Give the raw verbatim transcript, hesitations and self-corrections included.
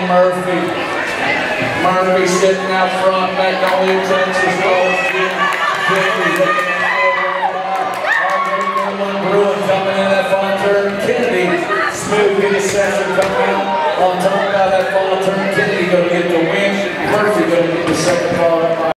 Murphy. Murphy sitting out front, Magnolia, Texas, going again. Kennedy looking at one Bruin coming in that final turn. Kennedy, smooth interception coming out on top of that final turn. Kennedy going to get